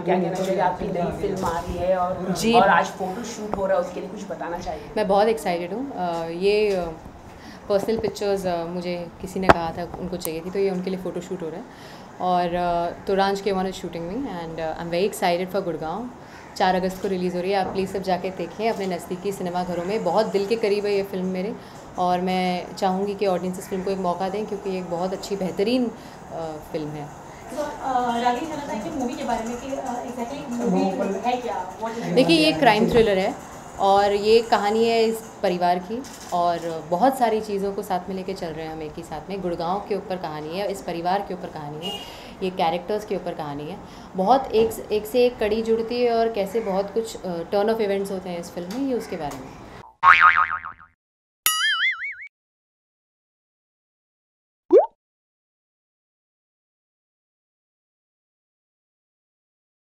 क्या कहना चाहिए, आपकी नई फिल्म आ रही है और आज फोटो शूट हो रहा है, उसके लिए कुछ बताना चाहिए? मैं बहुत एक्साइटेड हूँ। ये पर्सनल पिक्चर्स मुझे किसी ने कहा था उनको चाहिए थी, तो ये उनके लिए फ़ोटो शूट हो रहा है। और तुरांश के one is shooting me and I am very excited for Gurgaon. 4 अगस्त को रिलीज़ हो रही है। आप प्लीज़ सब जाके देखें अपने नज़दीकी सिनेमा घरों में। बहुत दिल के करीब है ये फ़िल्म मेरे, और मैं चाहूँगी कि ऑडियंस इस फिल्म को एक मौका दें, क्योंकि ये एक बहुत अच्छी बेहतरीन फ़िल्म है। देखिए, ये क्राइम थ्रिलर है और ये कहानी है इस परिवार की, और बहुत सारी चीज़ों को साथ में लेके चल रहे हैं हम एक ही साथ में। गुड़गांव के ऊपर कहानी है, इस परिवार के ऊपर कहानी है, ये कैरेक्टर्स के ऊपर कहानी है। बहुत एक से एक कड़ी जुड़ती है और कैसे बहुत कुछ टर्न ऑफ इवेंट्स होते हैं इस फिल्म में, ये उसके बारे में।